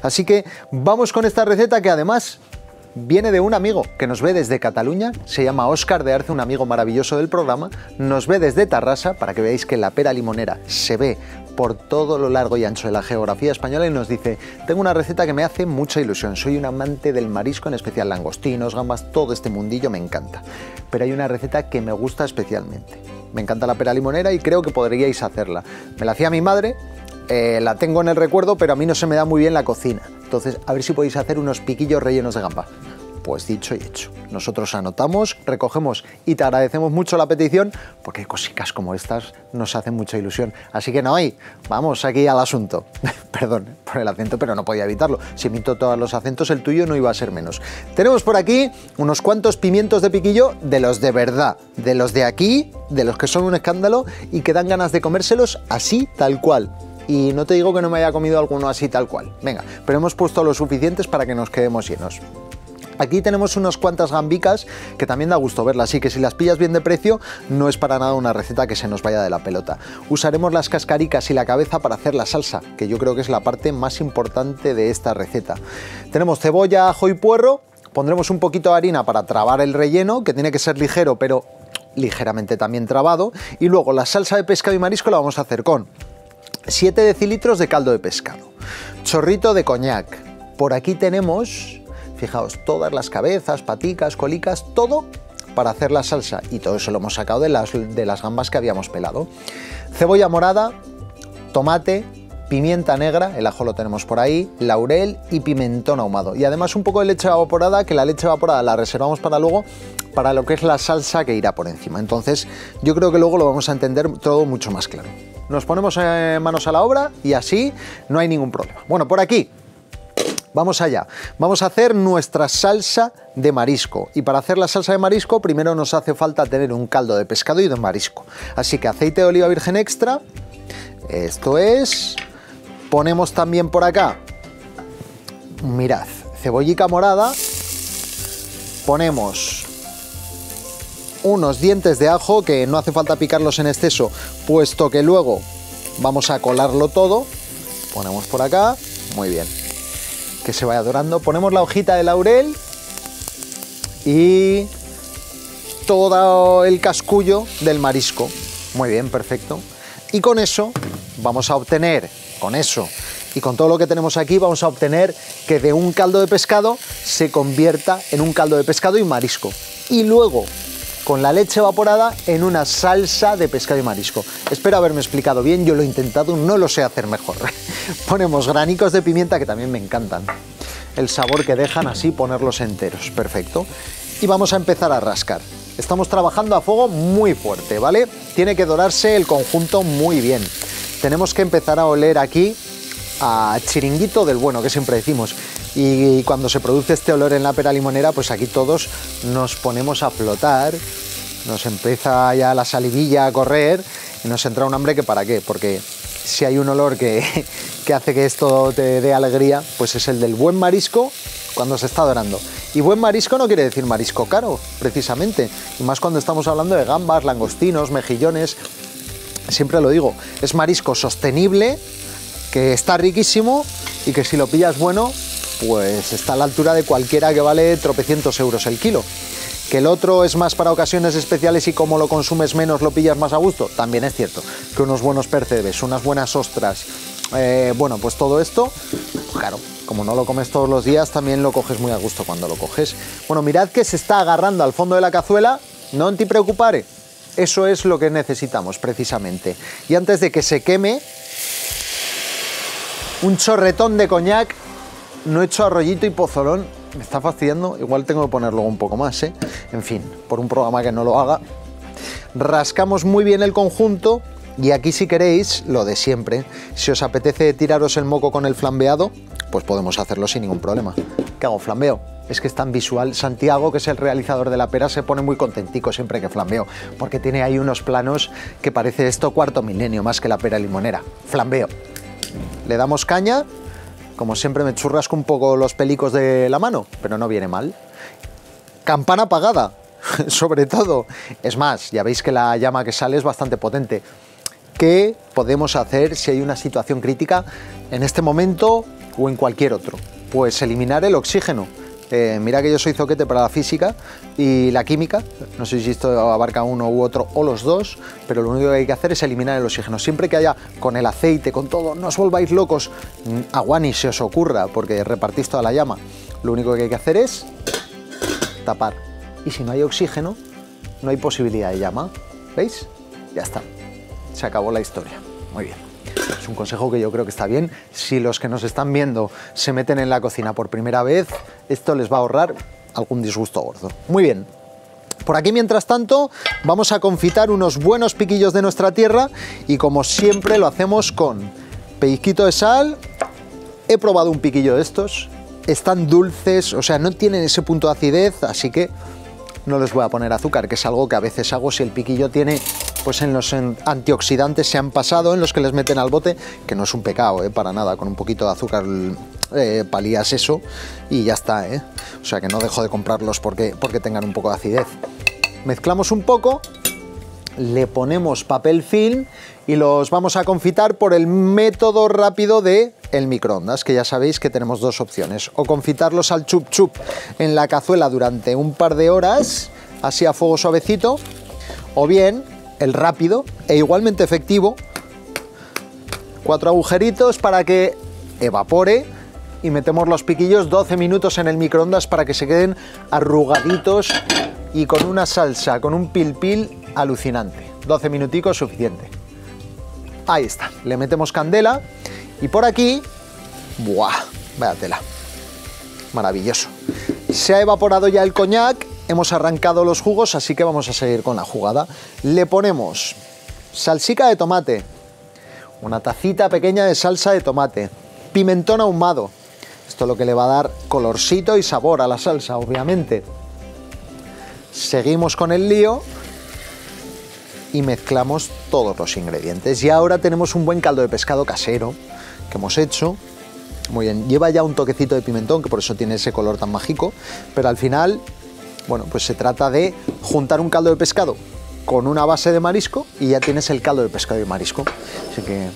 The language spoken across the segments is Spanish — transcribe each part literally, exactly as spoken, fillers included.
Así que vamos con esta receta que además viene de un amigo que nos ve desde Cataluña, se llama Óscar de Arce, un amigo maravilloso del programa, nos ve desde Tarrasa, para que veáis que la pera limonera se ve por todo lo largo y ancho de la geografía española, y nos dice: tengo una receta que me hace mucha ilusión, soy un amante del marisco, en especial langostinos, gambas, todo este mundillo me encanta, pero hay una receta que me gusta especialmente. Me encanta la pera limonera y creo que podríais hacerla. Me la hacía mi madre, eh, la tengo en el recuerdo, pero a mí no se me da muy bien la cocina. Entonces, a ver si podéis hacer unos piquillos rellenos de gamba. Pues dicho y hecho. Nosotros anotamos, recogemos y te agradecemos mucho la petición, porque cositas como estas nos hacen mucha ilusión. Así que Naomi, vamos aquí al asunto. Perdón por el acento, pero no podía evitarlo. Si imito todos los acentos, el tuyo no iba a ser menos. Tenemos por aquí unos cuantos pimientos de piquillo, de los de verdad, de los de aquí, de los que son un escándalo y que dan ganas de comérselos así, tal cual. Y no te digo que no me haya comido alguno así tal cual, venga, pero hemos puesto los suficientes para que nos quedemos llenos. Aquí tenemos unas cuantas gambicas que también da gusto verlas, así que si las pillas bien de precio no es para nada una receta que se nos vaya de la pelota. Usaremos las cascaricas y la cabeza para hacer la salsa, que yo creo que es la parte más importante de esta receta. Tenemos cebolla, ajo y puerro, pondremos un poquito de harina para trabar el relleno, que tiene que ser ligero pero ligeramente también trabado, y luego la salsa de pescado y marisco la vamos a hacer con siete decilitros de caldo de pescado, chorrito de coñac. Por aquí tenemos, fijaos, todas las cabezas, paticas, colicas, todo para hacer la salsa, y todo eso lo hemos sacado de las, de las gambas que habíamos pelado. Cebolla morada, tomate, pimienta negra, el ajo lo tenemos por ahí, laurel y pimentón ahumado. Y además un poco de leche evaporada, que la leche evaporada la reservamos para luego, para lo que es la salsa que irá por encima. Entonces yo creo que luego lo vamos a entender todo mucho más claro. Nos ponemos eh, manos a la obra y así no hay ningún problema. Bueno, por aquí, vamos allá. Vamos a hacer nuestra salsa de marisco. Y para hacer la salsa de marisco, primero nos hace falta tener un caldo de pescado y de marisco. Así que aceite de oliva virgen extra, esto es. Ponemos también por acá, mirad, cebollica morada. Ponemos unos dientes de ajo, que no hace falta picarlos en exceso, puesto que luego vamos a colarlo todo. Ponemos por acá, muy bien, que se vaya dorando. Ponemos la hojita de laurel y todo el cascullo del marisco. Muy bien, perfecto. Y con eso vamos a obtener, con eso y con todo lo que tenemos aquí, vamos a obtener que de un caldo de pescado se convierta en un caldo de pescado y marisco. Y luego, con la leche evaporada, en una salsa de pescado y marisco. Espero haberme explicado bien, yo lo he intentado, no lo sé hacer mejor. Ponemos granicos de pimienta, que también me encantan. El sabor que dejan así, ponerlos enteros, perfecto. Y vamos a empezar a rascar. Estamos trabajando a fuego muy fuerte, ¿vale? Tiene que dorarse el conjunto muy bien. Tenemos que empezar a oler aquí a chiringuito del bueno, que siempre decimos. Y cuando se produce este olor en la pera limonera, pues aquí todos nos ponemos a flotar, nos empieza ya la salivilla a correr y nos entra un hambre que para qué, porque si hay un olor que, que hace que esto te dé alegría, pues es el del buen marisco cuando se está dorando. Y buen marisco no quiere decir marisco caro, precisamente, y más cuando estamos hablando de gambas, langostinos, mejillones. Siempre lo digo, es marisco sostenible, que está riquísimo y que si lo pillas bueno, pues está a la altura de cualquiera que vale tropecientos euros el kilo. Que el otro es más para ocasiones especiales y como lo consumes menos lo pillas más a gusto, también es cierto. Que unos buenos percebes, unas buenas ostras, eh, bueno, pues todo esto, claro, como no lo comes todos los días, también lo coges muy a gusto cuando lo coges. Bueno, mirad que se está agarrando al fondo de la cazuela, no te preocupare, eso es lo que necesitamos precisamente. Y antes de que se queme, un chorretón de coñac. No he hecho arrollito y pozolón, me está fastidiando, igual tengo que ponerlo un poco más, ¿eh? En fin, por un programa que no lo haga. Rascamos muy bien el conjunto y aquí si queréis, lo de siempre, si os apetece tiraros el moco con el flambeado, pues podemos hacerlo sin ningún problema. ¿Qué hago? Flambeo. Es que es tan visual. Santiago, que es el realizador de la pera, se pone muy contentico siempre que flambeo, porque tiene ahí unos planos que parece esto cuarto milenio, más que la pera limonera. Flambeo. Le damos caña. Como siempre me churrasco un poco los pelicos de la mano, pero no viene mal. Campana apagada, sobre todo. Es más, ya veis que la llama que sale es bastante potente. ¿Qué podemos hacer si hay una situación crítica? En este momento, o en cualquier otro? Pues eliminar el oxígeno. Eh, mira que yo soy zoquete para la física y la química, no sé si esto abarca uno u otro o los dos, pero lo único que hay que hacer es eliminar el oxígeno. Siempre que haya con el aceite, con todo, no os volváis locos, agua ni se os ocurra porque repartís toda la llama. Lo único que hay que hacer es tapar. Y si no hay oxígeno, no hay posibilidad de llama. ¿Veis? Ya está. Se acabó la historia. Muy bien. Es un consejo que yo creo que está bien. Si los que nos están viendo se meten en la cocina por primera vez, esto les va a ahorrar algún disgusto gordo. Muy bien. Por aquí, mientras tanto, vamos a confitar unos buenos piquillos de nuestra tierra y como siempre lo hacemos con pellizquito de sal. He probado un piquillo de estos. Están dulces, o sea, no tienen ese punto de acidez, así que no les voy a poner azúcar, que es algo que a veces hago si el piquillo tiene, pues en los antioxidantes se han pasado, en los que les meten al bote, que no es un pecado, ¿eh? Para nada, con un poquito de azúcar eh, palías eso y ya está, ¿eh? O sea que no dejo de comprarlos porque, porque tengan un poco de acidez. Mezclamos un poco, le ponemos papel film y los vamos a confitar por el método rápido de el microondas, que ya sabéis que tenemos dos opciones, o confitarlos al chup chup en la cazuela durante un par de horas, así a fuego suavecito, o bien el rápido e igualmente efectivo, cuatro agujeritos para que evapore y metemos los piquillos doce minutos en el microondas para que se queden arrugaditos y con una salsa, con un pil pil alucinante. doce minuticos suficiente. Ahí está, le metemos candela y por aquí, ¡buah! Vaya tela, maravilloso. Se ha evaporado ya el coñac, hemos arrancado los jugos, así que vamos a seguir con la jugada. Le ponemos salsica de tomate, una tacita pequeña de salsa de tomate, pimentón ahumado, esto es lo que le va a dar colorcito y sabor a la salsa, obviamente. Seguimos con el lío y mezclamos todos los ingredientes. Y ahora tenemos un buen caldo de pescado casero que hemos hecho. Muy bien, lleva ya un toquecito de pimentón, que por eso tiene ese color tan mágico, pero al final, bueno, pues se trata de juntar un caldo de pescado con una base de marisco y ya tienes el caldo de pescado y marisco. Así que,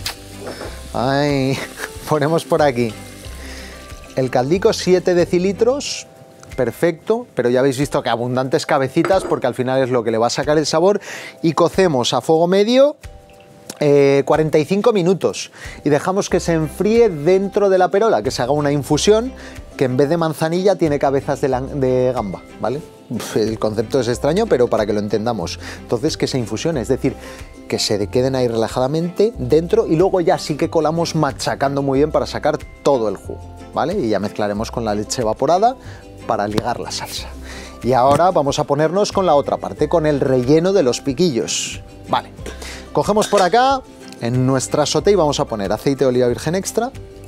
ay, ponemos por aquí el caldico, siete decilitros, perfecto, pero ya habéis visto que abundantes cabecitas porque al final es lo que le va a sacar el sabor, y cocemos a fuego medio eh, cuarenta y cinco minutos y dejamos que se enfríe dentro de la perola, que se haga una infusión que en vez de manzanilla tiene cabezas de, la, de gamba, ¿vale? El concepto es extraño, pero para que lo entendamos. Entonces, que se infusione, es decir, que se queden ahí relajadamente dentro y luego ya sí que colamos machacando muy bien para sacar todo el jugo, ¿vale? Y ya mezclaremos con la leche evaporada para ligar la salsa. Y ahora vamos a ponernos con la otra parte, con el relleno de los piquillos. Vale, cogemos por acá en nuestra sauté y vamos a poner aceite de oliva virgen extra.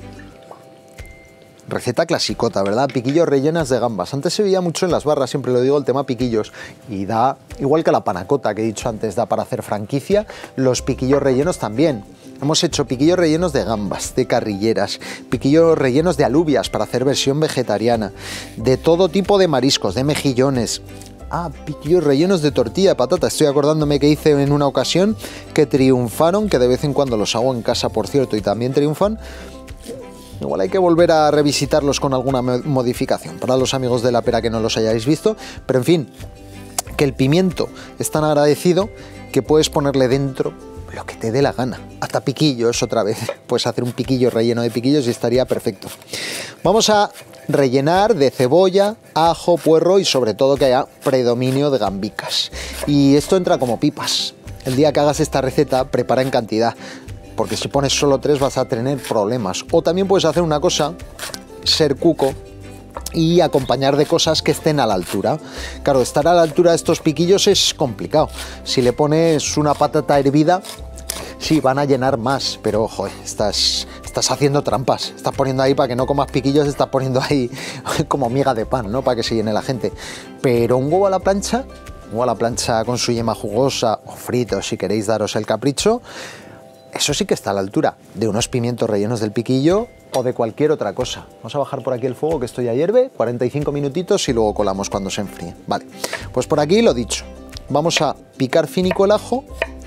Receta clasicota, ¿verdad? Piquillos rellenas de gambas. Antes se veía mucho en las barras, siempre lo digo, el tema piquillos. Y da, igual que la panacota que he dicho antes, da para hacer franquicia, los piquillos rellenos también. Hemos hecho piquillos rellenos de gambas, de carrilleras, piquillos rellenos de alubias para hacer versión vegetariana, de todo tipo de mariscos, de mejillones. Ah, piquillos rellenos de tortilla de patata. Estoy acordándome que hice en una ocasión que triunfaron, que de vez en cuando los hago en casa, por cierto, y también triunfan. Igual hay que volver a revisitarlos con alguna modificación para los amigos de la pera que no los hayáis visto, pero en fin, que el pimiento es tan agradecido que puedes ponerle dentro lo que te dé la gana, hasta piquillos otra vez, puedes hacer un piquillo relleno de piquillos y estaría perfecto. Vamos a rellenar de cebolla, ajo, puerro y sobre todo que haya predominio de gambicas, y esto entra como pipas. El día que hagas esta receta, prepara en cantidad, porque si pones solo tres vas a tener problemas. O también puedes hacer una cosa, ser cuco y acompañar de cosas que estén a la altura. Claro, estar a la altura de estos piquillos es complicado. Si le pones una patata hervida, sí, van a llenar más, pero ojo, estás, estás haciendo trampas. Estás poniendo ahí, para que no comas piquillos, estás poniendo ahí como miga de pan, ¿no? Para que se llene la gente. Pero un huevo a la plancha, un huevo a la plancha con su yema jugosa, o frito si queréis daros el capricho, eso sí que está a la altura de unos pimientos rellenos del piquillo o de cualquier otra cosa. Vamos a bajar por aquí el fuego, que esto ya hierve, cuarenta y cinco minutitos y luego colamos cuando se enfríe. Vale, pues por aquí lo dicho. Vamos a picar finico el ajo,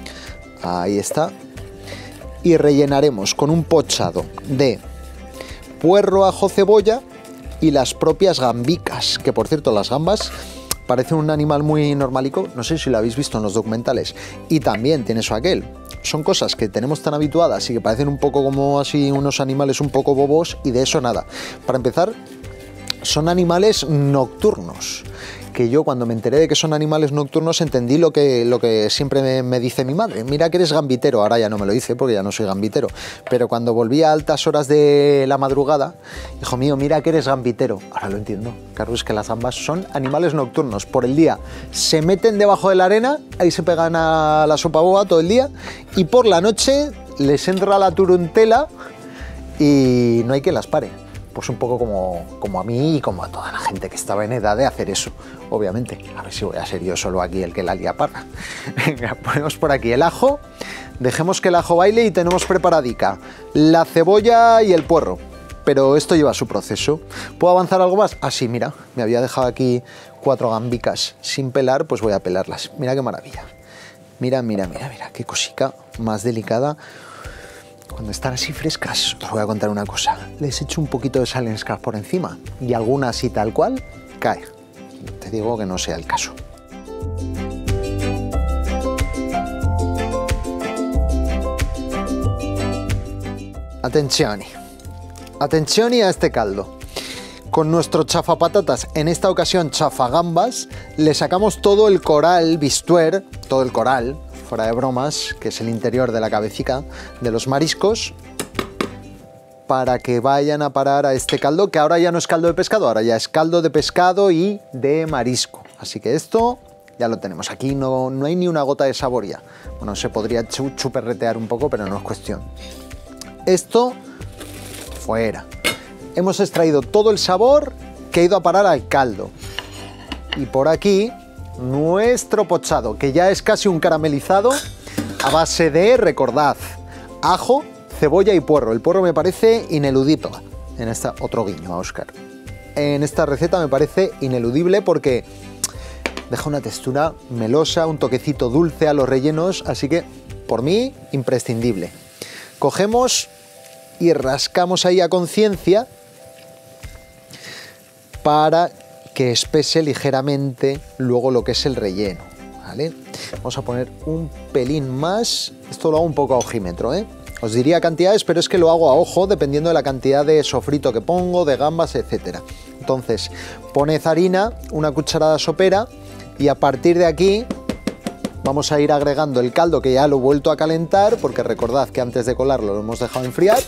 ahí está, y rellenaremos con un pochado de puerro, ajo, cebolla y las propias gambicas, que por cierto las gambas parecen un animal muy normalico, no sé si lo habéis visto en los documentales, y también tiene su aquel. Son cosas que tenemos tan habituadas y que parecen un poco como así unos animales un poco bobos, y de eso nada. Para empezar, son animales nocturnos, que yo cuando me enteré de que son animales nocturnos entendí lo que, lo que siempre me, me dice mi madre: mira que eres gambitero. Ahora ya no me lo dice porque ya no soy gambitero, pero cuando volví a altas horas de la madrugada, hijo mío, mira que eres gambitero. Ahora lo entiendo, claro, es que las gambas son animales nocturnos. Por el día se meten debajo de la arena, ahí se pegan a la sopa boba todo el día, y por la noche les entra la turuntela y no hay quien las pare. Pues un poco como, como a mí y como a toda la gente que estaba en edad de hacer eso, obviamente. A ver si voy a ser yo solo aquí el que la lía parda. Venga, ponemos por aquí el ajo, dejemos que el ajo baile y tenemos preparadica la cebolla y el puerro. Pero esto lleva su proceso. ¿Puedo avanzar algo más? Ah, sí, mira, me había dejado aquí cuatro gambicas sin pelar, pues voy a pelarlas. Mira qué maravilla. Mira, mira, mira, mira, qué cosica más delicada. Cuando están así frescas, os voy a contar una cosa. Les echo un poquito de sal en escas por encima y alguna así tal cual cae. Te digo que no sea el caso. Atención, atención a este caldo. Con nuestro chafapatatas, en esta ocasión chafagambas, le sacamos todo el coral bistuer, todo el coral, fuera de bromas, que es el interior de la cabecita de los mariscos, para que vayan a parar a este caldo, que ahora ya no es caldo de pescado, ahora ya es caldo de pescado y de marisco. Así que esto ya lo tenemos. Aquí no, no hay ni una gota de sabor ya. Bueno, se podría chu chuperretear un poco, pero no es cuestión. Esto fuera. Hemos extraído todo el sabor que ha ido a parar al caldo. Y por aquí nuestro pochado, que ya es casi un caramelizado a base de, recordad, ajo, cebolla y puerro. El puerro me parece ineludible en esta, otro guiño a Óscar. En esta receta me parece ineludible porque deja una textura melosa, un toquecito dulce a los rellenos, así que por mí imprescindible. Cogemos y rascamos ahí a conciencia para que espese ligeramente luego lo que es el relleno, ¿vale? Vamos a poner un pelín más. Esto lo hago un poco a ojímetro, ¿eh? Os diría cantidades, pero es que lo hago a ojo dependiendo de la cantidad de sofrito que pongo, de gambas, etcétera. Entonces, poned harina, una cucharada sopera, y a partir de aquí vamos a ir agregando el caldo, que ya lo he vuelto a calentar, porque recordad que antes de colarlo lo hemos dejado enfriar.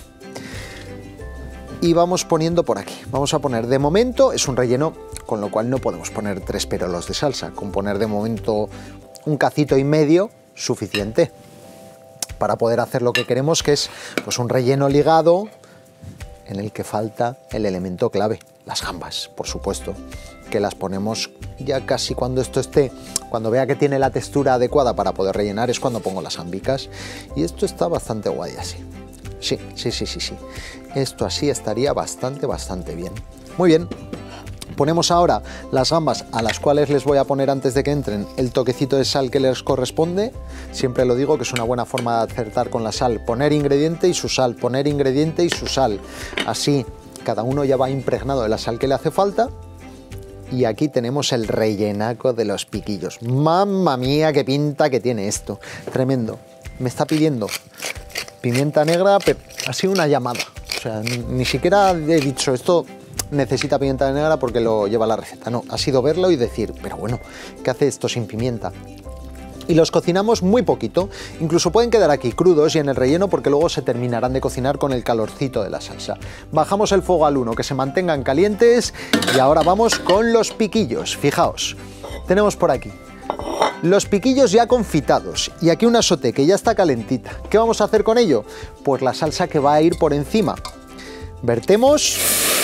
Y vamos poniendo por aquí. Vamos a poner, de momento, es un relleno con lo cual no podemos poner tres perolos de salsa. Con poner de momento un cacito y medio, suficiente para poder hacer lo que queremos, que es pues un relleno ligado en el que falta el elemento clave, las gambas, por supuesto, que las ponemos ya casi cuando esto esté, cuando vea que tiene la textura adecuada para poder rellenar, es cuando pongo las gambicas. Y esto está bastante guay así. Sí, sí, sí, sí, sí. Esto así estaría bastante, bastante bien. Muy bien. Ponemos ahora las gambas, a las cuales les voy a poner, antes de que entren, el toquecito de sal que les corresponde. Siempre lo digo, que es una buena forma de acertar con la sal. Poner ingrediente y su sal, poner ingrediente y su sal. Así cada uno ya va impregnado de la sal que le hace falta. Y aquí tenemos el rellenaco de los piquillos. ¡Mamma mía, qué pinta que tiene esto! Tremendo. Me está pidiendo pimienta negra, pero ha sido una llamada. O sea, ni, ni siquiera he dicho esto necesita pimienta negra porque lo lleva la receta. No, ha sido verlo y decir, pero bueno, ¿qué hace esto sin pimienta? Y los cocinamos muy poquito, incluso pueden quedar aquí crudos y en el relleno porque luego se terminarán de cocinar con el calorcito de la salsa. Bajamos el fuego al uno, que se mantengan calientes, y ahora vamos con los piquillos. Fijaos, tenemos por aquí los piquillos ya confitados y aquí una sauté que ya está calentita. ¿Qué vamos a hacer con ello? Pues la salsa que va a ir por encima. Vertemos.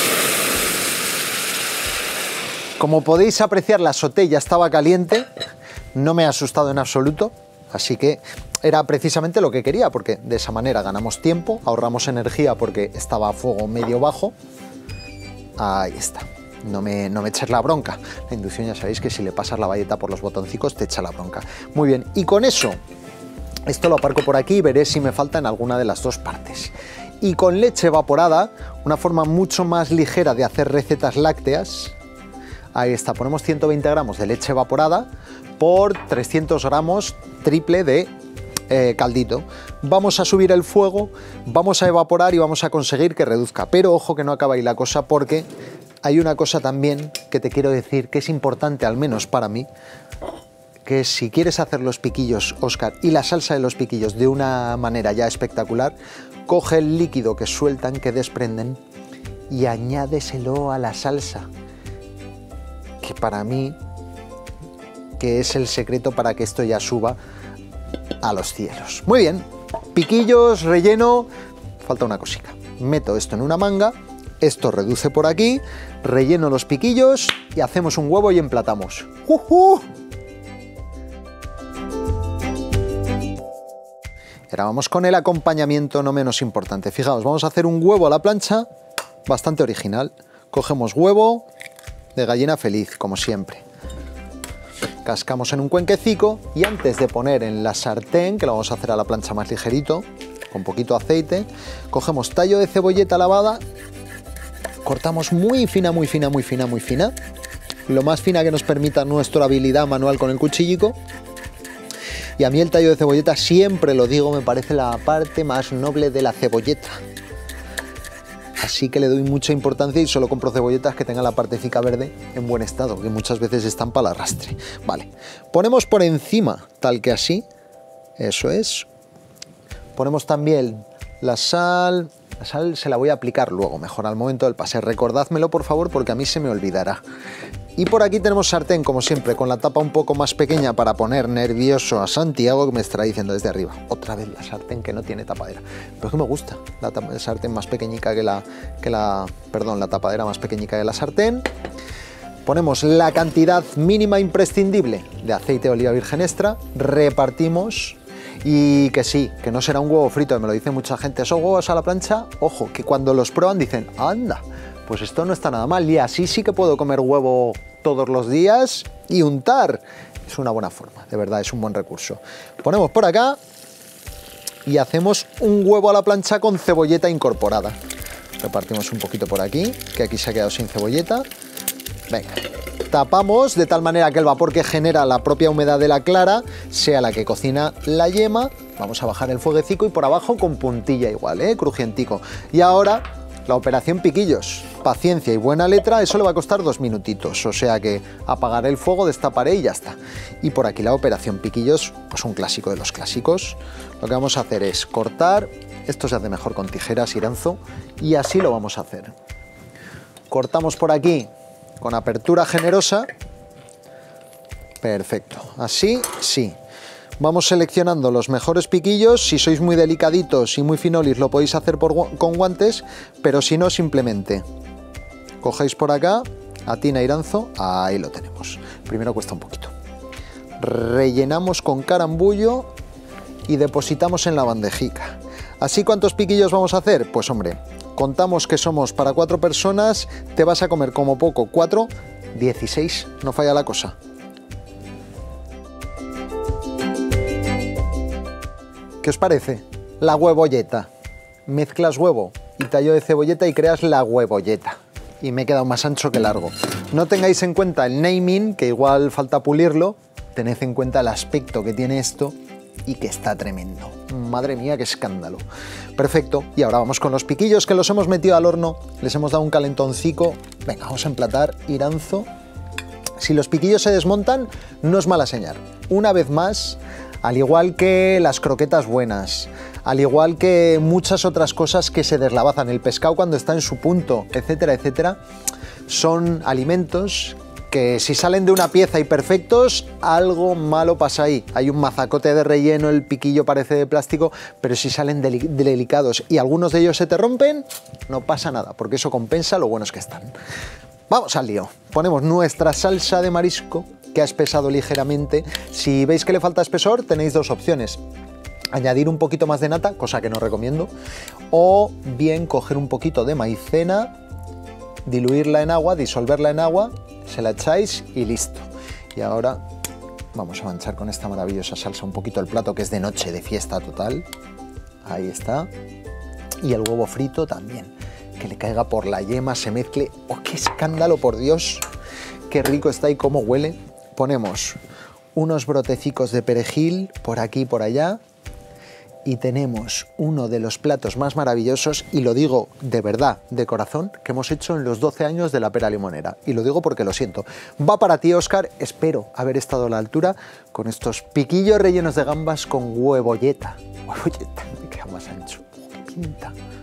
Como podéis apreciar, la sauté ya estaba caliente, no me ha asustado en absoluto, así que era precisamente lo que quería, porque de esa manera ganamos tiempo, ahorramos energía porque estaba a fuego medio bajo. Ahí está. No me, no me eches la bronca. La inducción ya sabéis que si le pasas la bayeta por los botoncicos te echa la bronca. Muy bien, y con eso, esto lo aparco por aquí y veré si me falta en alguna de las dos partes. Y con leche evaporada, una forma mucho más ligera de hacer recetas lácteas. Ahí está, ponemos ciento veinte gramos de leche evaporada por trescientos gramos triple de eh, caldito. Vamos a subir el fuego, vamos a evaporar y vamos a conseguir que reduzca. Pero ojo que no acaba ahí la cosa, porque hay una cosa también que te quiero decir que es importante, al menos para mí, que si quieres hacer los piquillos, Óscar, y la salsa de los piquillos de una manera ya espectacular, coge el líquido que sueltan, que desprenden, y añádeselo a la salsa, que para mí que es el secreto para que esto ya suba a los cielos. Muy bien, piquillos, relleno, falta una cosita. Meto esto en una manga, esto reduce por aquí, relleno los piquillos y hacemos un huevo y emplatamos. ¡Uh, uh! Ahora vamos con el acompañamiento no menos importante. Fijaos, vamos a hacer un huevo a la plancha, bastante original. Cogemos huevo de gallina feliz, como siempre. Cascamos en un cuenquecico y antes de poner en la sartén, que lo vamos a hacer a la plancha más ligerito, con poquito aceite, cogemos tallo de cebolleta lavada, cortamos muy fina, muy fina, muy fina, muy fina, lo más fina que nos permita nuestra habilidad manual con el cuchillico. Y a mí el tallo de cebolleta, siempre lo digo, me parece la parte más noble de la cebolleta. Así que le doy mucha importancia y solo compro cebolletas que tengan la partecica verde en buen estado, que muchas veces están para el arrastre. Vale, ponemos por encima, tal que así, eso es. Ponemos también la sal, la sal se la voy a aplicar luego, mejor al momento del pase. Recordádmelo por favor porque a mí se me olvidará. Y por aquí tenemos sartén, como siempre, con la tapa un poco más pequeña para poner nervioso a Santiago, que me estará diciendo desde arriba. Otra vez la sartén que no tiene tapadera. Pero es que me gusta la sartén más pequeñica que la, que la... Perdón, la tapadera más pequeñica que la sartén. Ponemos la cantidad mínima imprescindible de aceite de oliva virgen extra. Repartimos. Y que sí, que no será un huevo frito, me lo dice mucha gente. Esos huevos a la plancha, ojo, que cuando los prueban dicen, anda, pues esto no está nada mal. Y así sí que puedo comer huevo todos los días y untar. Es una buena forma, de verdad, es un buen recurso. Ponemos por acá y hacemos un huevo a la plancha con cebolleta incorporada. Repartimos un poquito por aquí, que aquí se ha quedado sin cebolleta. Venga, tapamos de tal manera que el vapor que genera la propia humedad de la clara sea la que cocina la yema. Vamos a bajar el fueguecico y por abajo con puntilla igual, ¿eh? Crujientico. Y ahora la operación piquillos. Paciencia y buena letra, eso le va a costar dos minutitos, o sea que apagaré el fuego, destaparé y ya está. Y por aquí la operación piquillos, pues un clásico de los clásicos. Lo que vamos a hacer es cortar, esto se hace mejor con tijeras, Iranzo, y así lo vamos a hacer. Cortamos por aquí con apertura generosa, perfecto, así sí. Vamos seleccionando los mejores piquillos, si sois muy delicaditos y muy finolis lo podéis hacer por, con guantes, pero si no simplemente cogéis por acá, atina Iranzo, ahí lo tenemos. Primero cuesta un poquito. Rellenamos con carambullo y depositamos en la bandejica. ¿Así cuántos piquillos vamos a hacer? Pues hombre, contamos que somos para cuatro personas, te vas a comer como poco cuatro, dieciséis, no falla la cosa. ¿Qué os parece? La huevolleta. Mezclas huevo y tallo de cebolleta y creas la huevolleta. Y me he quedado más ancho que largo. No tengáis en cuenta el naming, que igual falta pulirlo. Tened en cuenta el aspecto que tiene esto y que está tremendo. Madre mía, qué escándalo. Perfecto. Y ahora vamos con los piquillos que los hemos metido al horno. Les hemos dado un calentoncico. Venga, vamos a emplatar, Iranzo. Si los piquillos se desmontan, no es mala señal. Una vez más, al igual que las croquetas buenas, al igual que muchas otras cosas que se deslavazan, el pescado cuando está en su punto, etcétera, etcétera, son alimentos que si salen de una pieza y perfectos, algo malo pasa ahí. Hay un mazacote de relleno, el piquillo parece de plástico, pero si salen delicados y algunos de ellos se te rompen, no pasa nada, porque eso compensa lo buenos que están. Vamos al lío. Ponemos nuestra salsa de marisco, que ha espesado ligeramente. Si veis que le falta espesor, tenéis dos opciones. Añadir un poquito más de nata, cosa que no recomiendo, o bien coger un poquito de maicena, diluirla en agua, disolverla en agua, se la echáis y listo. Y ahora vamos a manchar con esta maravillosa salsa un poquito el plato, que es de noche, de fiesta total. Ahí está. Y el huevo frito también. que le caiga por la yema, se mezcle. ¡Oh, qué escándalo, por Dios! ¡Qué rico está y cómo huele! Ponemos unos brotecicos de perejil por aquí y por allá. Y tenemos uno de los platos más maravillosos, y lo digo de verdad, de corazón, que hemos hecho en los doce años de la pera limonera. Y lo digo porque lo siento. Va para ti, Óscar. Espero haber estado a la altura con estos piquillos rellenos de gambas con huevolleta. Huevolleta, me queda más ancho. ¡Oh, qué pinta!